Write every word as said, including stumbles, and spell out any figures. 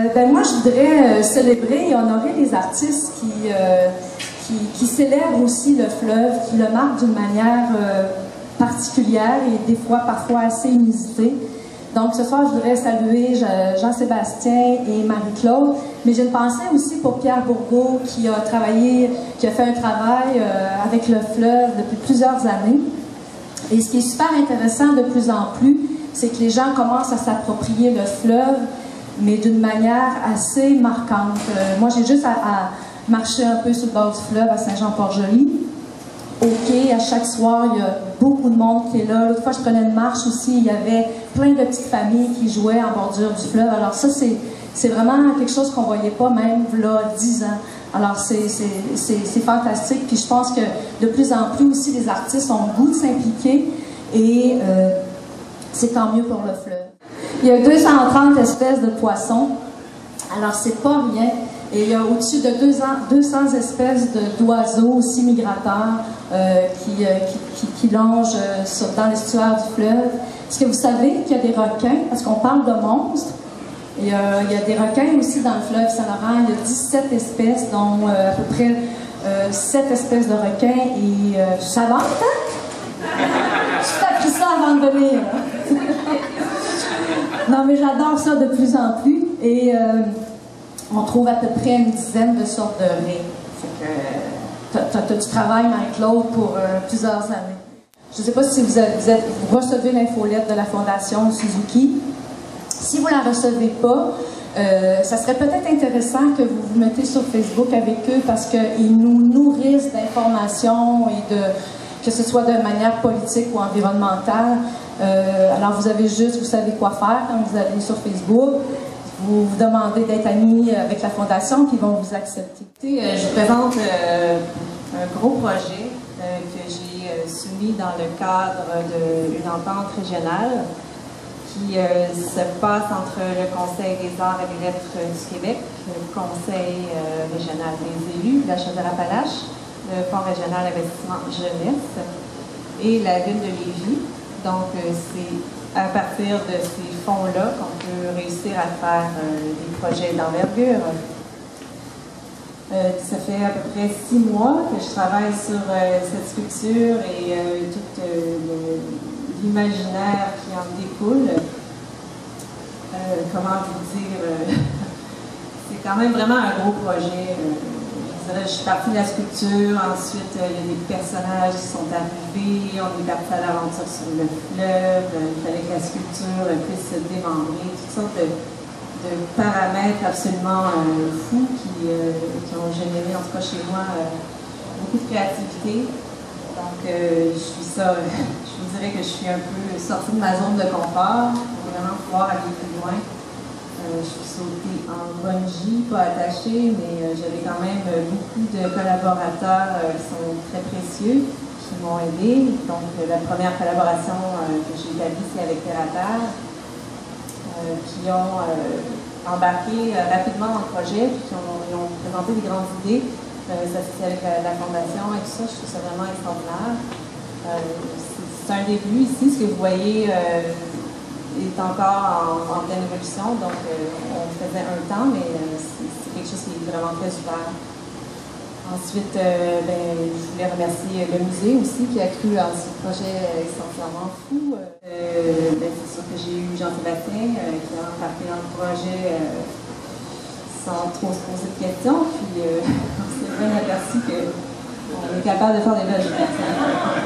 Euh, ben moi, je voudrais euh, célébrer et honorer les artistes qui, euh, qui, qui célèbrent aussi le fleuve, qui le marquent d'une manière euh, particulière et des fois, parfois assez inusitée. Donc ce soir, je voudrais saluer Jean-Sébastien et Marie-Claude, mais j'ai une pensée aussi pour Pierre Bourgault qui a travaillé, qui a fait un travail euh, avec le fleuve depuis plusieurs années. Et ce qui est super intéressant de plus en plus, c'est que les gens commencent à s'approprier le fleuve, mais d'une manière assez marquante. Euh, moi, j'ai juste à, à marcher un peu sur le bord du fleuve à Saint-Jean-Port-Joli. OK, à chaque soir, il y a beaucoup de monde qui est là. L'autre fois, je prenais une marche aussi, il y avait plein de petites familles qui jouaient en bordure du fleuve. Alors ça, c'est vraiment quelque chose qu'on ne voyait pas même là dix ans. Alors c'est fantastique. Puis je pense que de plus en plus aussi, les artistes ont le goût de s'impliquer et euh, c'est tant mieux pour le fleuve. Il y a deux cent trente espèces de poissons. Alors c'est pas rien. Et il y a au-dessus de deux cents espèces d'oiseaux aussi migrateurs euh, qui, euh, qui, qui, qui longent euh, sur, dans l'estuaire du fleuve. Est-ce que vous savez qu'il y a des requins? Parce qu'on parle de monstres. Et, euh, il y a des requins aussi dans le fleuve Saint-Laurent. Il y a dix-sept espèces, dont euh, à peu près euh, sept espèces de requins. Et euh, ça va, hein? Je appris ça avant de venir. Non, mais j'adore ça de plus en plus. Et... Euh, on trouve à peu près une dizaine de sortes de raies. Tu travailles, Marie-Claude, pour euh, plusieurs années. Je ne sais pas si vous, avez, vous, êtes, vous recevez l'infolette de la Fondation Suzuki. Si vous ne la recevez pas, euh, ça serait peut-être intéressant que vous vous mettez sur Facebook avec eux parce qu'ils nous nourrissent d'informations et de, que ce soit de manière politique ou environnementale. Euh, alors vous avez juste, vous savez quoi faire quand vous allez sur Facebook. Vous vous demandez d'être amis avec la Fondation, puis ils vont vous accepter. Euh, je vous présente euh, un gros projet euh, que j'ai euh, soumis dans le cadre d'une entente régionale qui euh, se passe entre le Conseil des arts et des lettres du Québec, le Conseil euh, régional des élus, la Chaudière-Appalaches, le Fonds régional investissement jeunesse et la ville de Lévis. Donc, euh, c'est à partir de ces fonds-là qu'on peut réussir à faire euh, des projets d'envergure. Euh, ça fait à peu près six mois que je travaille sur euh, cette sculpture et euh, tout euh, l'imaginaire qui en découle. Euh, comment vous dire, euh, c'est quand même vraiment un gros projet. Euh, Je suis partie de la sculpture, ensuite euh, il y a des personnages qui sont arrivés, on est parti à l'aventure sur le fleuve, euh, il fallait que la sculpture euh, puisse se démembrer, toutes sortes de, de paramètres absolument euh, fous qui, euh, qui ont généré, en tout cas chez moi, euh, beaucoup de créativité. Donc euh, je suis ça, euh, je vous dirais que je suis un peu sortie de ma zone de confort pour vraiment pouvoir aller plus loin. Euh, je suis sautée en bungee, pas attachée, mais euh, j'avais quand même euh, beaucoup de collaborateurs euh, qui sont très précieux, qui m'ont aidé. Donc euh, la première collaboration euh, que j'ai établie, c'est avec Terre à Terre, euh, qui ont euh, embarqué euh, rapidement dans le projet, puis qui ont, ils ont présenté des grandes idées. Euh, ça c'est avec la, la Fondation et tout ça, je trouve ça vraiment extraordinaire. Euh, c'est un début ici, ce que vous voyez euh, est encore en, en pleine évolution, donc euh, on faisait un temps, mais euh, c'est quelque chose qui est vraiment très super. Ensuite, euh, ben, je voulais remercier le musée aussi qui a cru en ce projet extraordinairement fou. Euh, ben, c'est sûr que j'ai eu Jean-Sébastien euh, qui a embarqué dans le projet euh, sans trop se poser de questions, puis euh, on s'est bien aperçu qu'on est capable de faire des belles choses.